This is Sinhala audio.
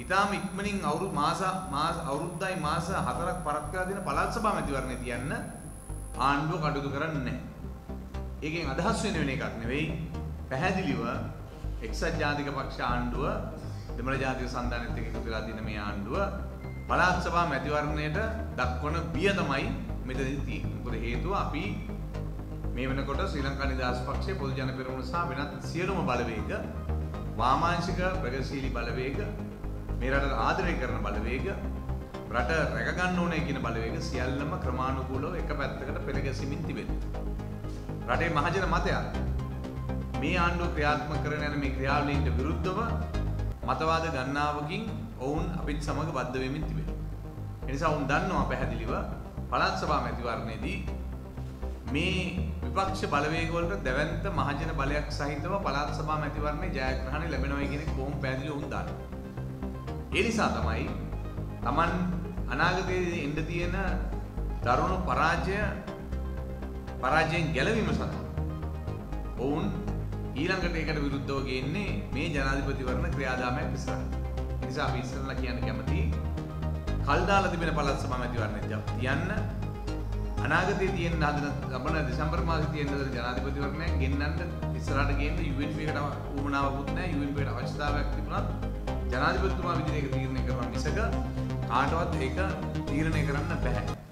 ඊටාම ඉක්මනින් අවුරුද්දයි මාස 4ක් පරක් කරලා දෙන පළාත් සභා මැතිවරණය තියන්න ආණ්ඩුව කටයුතු කරන්නේ නැහැ. ඒකෙන් අදහස් වෙන එකක් නෙවෙයි. පැහැදිලිව එක්සත් ජාතික පක්ෂ ආණ්ඩුව දෙමළ ජාතික සන්ධානයත් එක්ක එකතු වෙලා තියෙන මේ ආණ්ඩුව පළාත් සභා මැතිවරණයට දක්වන බිය තමයි මෙතනදී තියෙන්නේ. මොකද හේතුව අපි මේ වෙනකොට ශ්‍රී ලංකා නිදහස් පක්ෂයේ පොදු ජන පෙරමුණ සහ වෙනත් සියලුම බලවේග වාමාංශික ප්‍රගතිශීලී බලවේග මේ රට ආදරය කරන බලවේග රට රැක ගන්න ඕනේ කියන බලවේග සියල්ලම ක්‍රමානුකූලව එක පැත්තකට පෙළ ගැසීමින් තිබෙනවා. රටේ මහජන මතයක් මේ ආණ්ඩුව ක්‍රියාත්මක කරන යන මේ ක්‍රියාවලීන්ට විරුද්ධව මතවාද ගණනාවකින් ඔවුන් අපිත් සමග බද්ධ වෙමින් තිබෙනවා. ඒ නිසා ඔවුන් දන්නවා පැහැදිලිව පළාත් සභා මැතිවරණයේදී මේ විපක්ෂ බලවේග වලට දැවැන්ත මහජන බලයක් සහිතව පළාත් සභා මැතිවරණයේ ජයග්‍රහණය ලැබෙනවා කියන එක බොහොම පැහැදිලිව උන් දන්නවා. ඒ නිසා තමයි Taman අනාගතයේදී එන්න තියෙන දරුණු පරාජයෙන් ගැලවීම සඳහා ඔවුන් ඊළඟට ඒකට විරුද්ධව ගේන්නේ මේ ජනාධිපතිවරණ ක්‍රියාදාමයක් ඉස්සරහට. ඒ නිසා අපි ඉස්සරලා කියන්න කැමතියි කල් දාලා තිබෙන පළාත් සභා මැතිවරණය තියන්න අනාගතයේ තියෙන ලබන දෙසැම්බර් මාසයේ තියෙන ජනාධිපතිවරණය ගෙන්නන්න ඉස්සරහට ගේන්න UNP එකට උවමනාවකුත් නැහැ. UNP එකට අවශ්‍යතාවයක් තිබුණත් ජනාධිපතිතුමා විදිහට ඒක තීරණය කරනවා මිසක කාටවත් ඒක තීරණය කරන්න බෑ.